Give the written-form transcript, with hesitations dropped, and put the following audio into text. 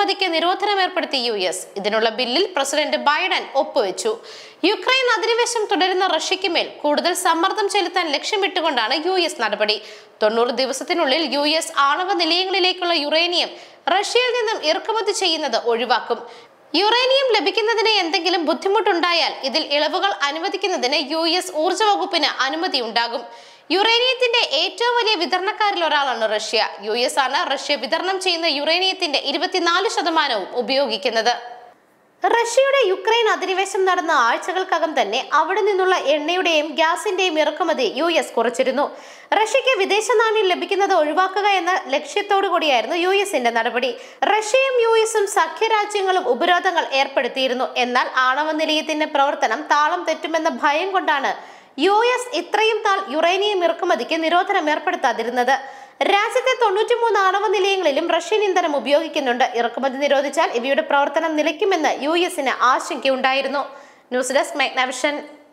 ഇറക്കുമതിക്ക് നിരോധനം ഏർപ്പെടുത്തി US. ഇതിനുള്ള ബില്ലിൽ പ്രസിഡന്റ് ബൈഡൻ ഒപ്പുവെച്ചു. യുക്രൈൻ അധിനിവേശം തുടരുന്ന റഷ്യയ്ക്ക് മേൽ കൂടുതൽ സമ്മർദ്ദം ചെലുത്താൻ ലക്ഷ്യമിട്ടുകൊണ്ടാണ് US നടപടി. 90 ദിവസത്തിനുള്ളിൽ US ആണവ നിലയങ്ങളിലേക്കുള്ള യുറേനിയം റഷ്യയിൽ നിന്നും ഇറക്കുമതി ചെയ്യുന്നത് ഒഴിവാക്കും. യുറേനിയം ലഭിക്കുന്നതിന് എന്തെങ്കിലും ബുദ്ധിമുട്ടുണ്ടായാൽ ഇതിൽ ഇളവുകൾ അനുവദിക്കുന്നതിന് US ഊർജ്ജ വകുപ്പിന് അനുമതിയുണ്ടാകും. യുറേനിയത്തിന്റെ ഏറ്റവും വലിയ വിതരണക്കാരിൽ ഒരാളാണ് റഷ്യ. US ആണ് റഷ്യ വിതരണം ചെയ്യുന്ന യുറേനിയത്തിന്റെ 24% ഉപയോഗിക്കുന്നത്. റഷ്യയുടെ യുക്രൈൻ അധിനിവേശം നടന്ന ആഴ്ചകൾക്കകം തന്നെ അവിടെ നിന്നുള്ള എണ്ണയുടെയും ഗ്യാസിന്റെയും ഇറക്കുമതി US കുറച്ചിരുന്നു. റഷ്യയ്ക്ക് വിദേശ നാണ്യം ലഭിക്കുന്നത് ഒഴിവാക്കുക എന്ന ലക്ഷ്യത്തോടു കൂടിയായിരുന്നു USന്റെ നടപടി. റഷ്യയും USും സഖ്യരാജ്യങ്ങളും ഉപരോധങ്ങൾ ഏർപ്പെടുത്തിയിരുന്നു. എന്നാൽ ആണവ നിലയത്തിന്റെ പ്രവർത്തനം താളം തെറ്റുമെന്ന ഭയം കൊണ്ടാണ് US ഇത്രയും നാൾ യുറേനിയം ഇറക്കുമതിക്ക് നിരോധനം ഏർപ്പെടുത്താതിരുന്നത്. രാജ്യത്തെ 93 ആണവ നിലയങ്ങളിലും റഷ്യൻ ഇന്ധനം ഉപയോഗിക്കുന്നുണ്ട്. ഇറക്കുമതി നിരോധിച്ചാൽ ഇവയുടെ പ്രവർത്തനം നിലയ്ക്കുമെന്ന് USന് ആശങ്കയുണ്ടായിരുന്നു. News desk മെഗ്നവിഷൻ.